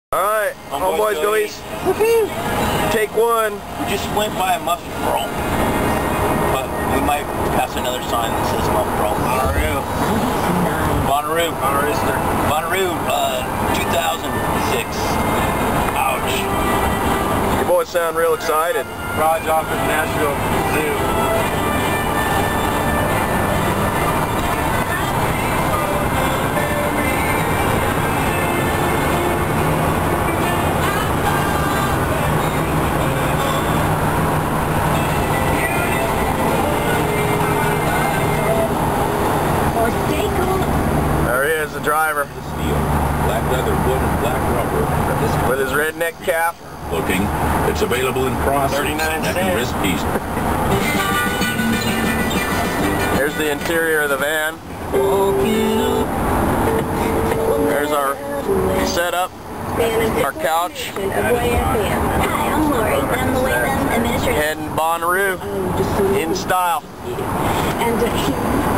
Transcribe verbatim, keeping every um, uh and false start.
Alright, homeboys, go east. Take one. We just went by a muffin roll, but we might pass another sign that says muffin roll. Bonnaroo. Bonnaroo. Bonnaroo. Bonnaroo, uh, two thousand six. Ouch. You boys sound real excited. Raj off at Nashville Zoo. There he is, the driver. Steel, black leather, wood, and black rubber. With his redneck cap. Looking, it's available in process. thirty-nine at cents. Wrist piece. Here's the interior of the van. There's our setup, our couch, Hi, I'm Lori, and I'm the Wayland Administrator. and Bonnaroo in style. And uh,